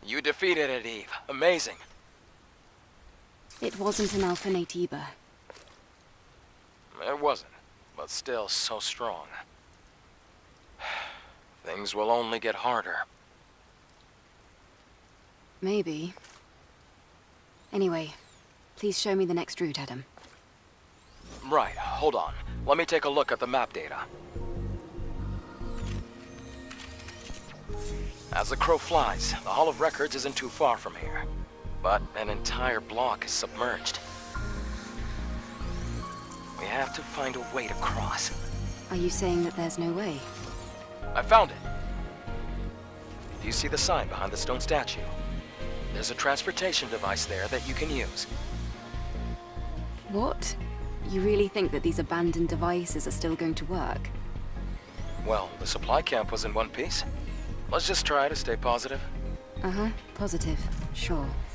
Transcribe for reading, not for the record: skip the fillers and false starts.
You defeated it, Eve. Amazing. It wasn't an Alpha Naytiba. It wasn't, but still so strong. Things will only get harder. Maybe. Anyway, please show me the next route, Adam. Right, hold on. Let me take a look at the map data. As the crow flies, the Hall of Records isn't too far from here. But an entire block is submerged. We have to find a way to cross. Are you saying that there's no way? I found it. Do you see the sign behind the stone statue? There's a transportation device there that you can use. What? You really think that these abandoned devices are still going to work? Well, the supply camp was in one piece. Let's just try to stay positive. Uh-huh, positive. Sure.